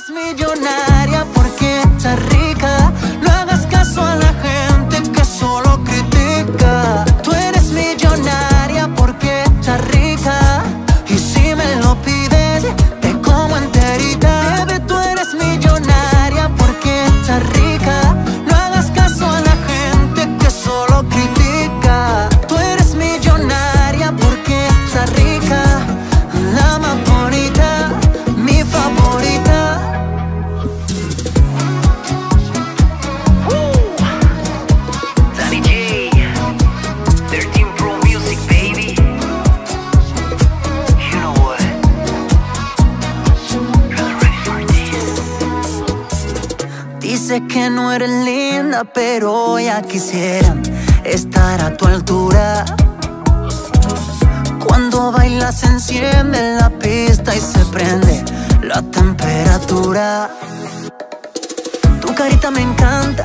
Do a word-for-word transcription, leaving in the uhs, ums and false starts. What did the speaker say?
eres millonaria porque estás rica. No hagas caso a la gente que solo critica. Tú eres millonaria porque estás rica. Y si me lo pides, te como enterita. Bebé, tú eres millonaria porque estás rica. No hagas caso a la gente que solo critica. Tú eres millonaria porque estás rica. La más bonita, mi favorita. Danny J, thirteen Pro Music, baby. You know what? Really ready for this. Dice que no eres linda, pero ya quisiera estar a tu altura. Cuando bailas se enciende la pista y se prende la temperatura. Tu carita me encanta,